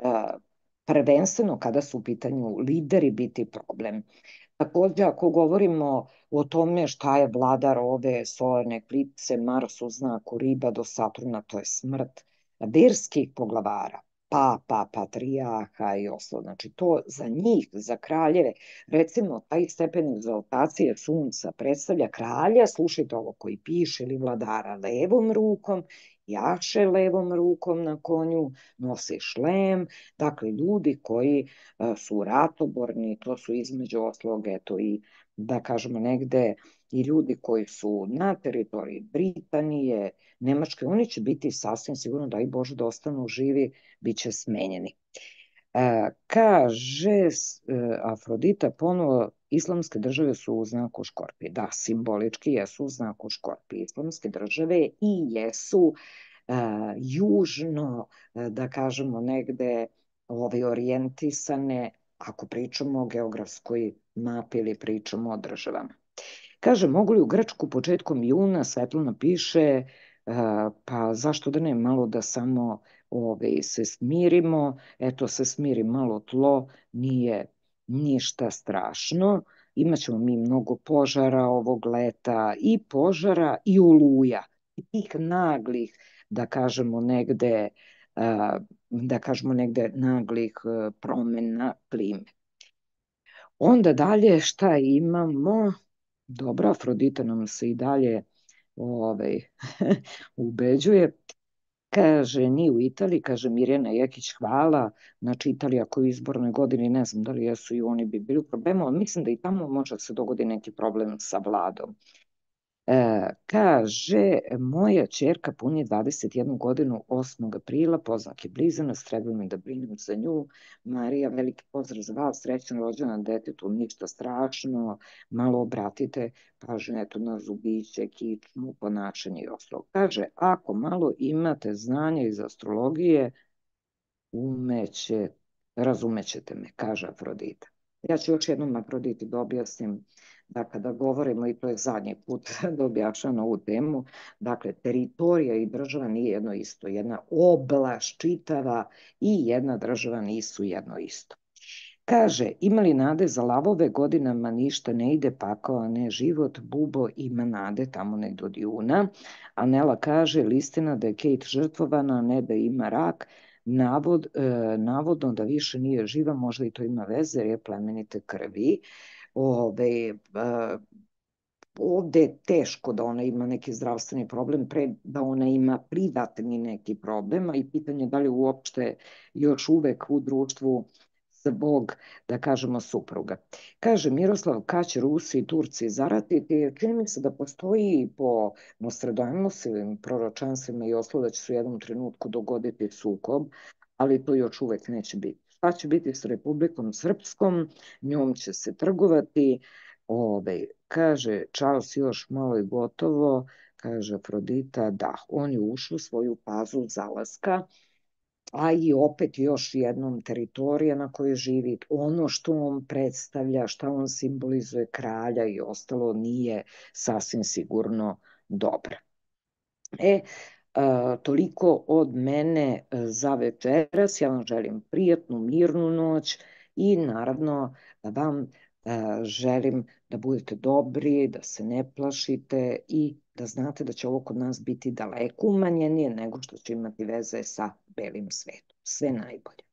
A: prvenstveno kada su u pitanju lideri biti problem. Takođe, ako govorimo o tome šta je vladar ove solarne eklipse, Mars u znaku riba do Saturna, to je smrt verskih poglavara, papa, patrijarha i ostalo. Znači, to za njih, za kraljeve, recimo, taj stepen egzaltacije sunca predstavlja kralja, slušajte ovo, koji piše ili vladara levom rukom, jaše levom rukom na konju, nose šlem, dakle, ljudi koji su ratoborni, to su između oslog, eto i da kažemo negde i ljudi koji su na teritoriji Britanije, Nemačke, oni će biti sasvim sigurno, daj Bože da ostanu živi, bit će smenjeni. E, kaže e, Afrodita ponovo, islamske države su u znaku Škorpije. Da, simbolički jesu u znaku Škorpije. Islamske države i jesu e, južno, e, da kažemo negde, ove orijentisane, ako pričamo o geografskoj mapi ili pričamo o državama. Kaže, mogu li u Grčku početkom juna, Svetlana piše, pa zašto da ne, malo da samo ove, se smirimo, eto se smiri malo tlo, nije ništa strašno, imaćemo mi mnogo požara ovog leta, i požara i oluja, i tih naglih, da kažemo negde, da kažemo negde naglih promena klime. Onda dalje šta imamo? Dobro, Afrodita nam se i dalje ovaj, ubeđuje. Kaže, ni u Italiji, kaže Mirjana Jekić, hvala. Znači, Italija koja u izbornoj godini, ne znam da li jesu i oni bi bili u problemu, ali mislim da i tamo može da se dogodi neki problem sa vladom. E, kaže, moja ćerka puni dvadeset jednu godinu osmog aprila, poznak je blizanac, treba mi da brinem za nju. Marija, veliki pozdrav za vas, srećan rođendan detetu, ništa strašno, malo obratite pažnju eto na zubiće, kičmu, ponašanje i ostalo. Kaže, ako malo imate znanja iz astrologije, umeće, razumećete me, kaže Afrodita. Ja ću još jednom Afroditi da objasnim da kada govorimo, i to je zadnji put da objašnjam ovu temu, dakle, teritorija i država nije jedno isto. Jedna oblast čitava i jedna država nisu jedno isto. Kaže, ima li nade za lavove, godinama ništa ne ide, pakao, a ne život, Bubo ima nade tamo negdje od juna. Anela kaže, listina da je Kate žrtvovana, a ne da ima rak, Navod, e, navodno da više nije živa, možda i to ima veze, jer je plemenite krvi. Ove, e, ovde je teško da ona ima neki zdravstveni problem, pre da ona ima privatni neki problem, a i pitanje da li uopšte još uvek u društvu zbog, da kažemo, supruga. Kaže Miroslav, kad će Rusi i Turci zaratiti? Čini mi se da postoji po Nostradamusovim proročanstvima i oslo da će se u jednom trenutku dogoditi sukob, ali to još uvek neće biti. Šta će biti s Republikom Srpskom? Njom će se trgovati. Ove, kaže Charles još malo i gotovo, kaže Afrodita, da, on je ušao u svoju fazu zalaska, a i opet još jednom teritorija na kojoj živi, ono što on predstavlja, šta on simbolizuje, kralja i ostalo, nije sasvim sigurno dobro. E, a, toliko od mene za večeras. Ja vam želim prijatnu, mirnu noć i naravno da vam a, želim da budete dobri, da se ne plašite i da znate da će ovo kod nas biti daleko umanjenije nego što će imati veze sa belim svetom. Sve najbolje.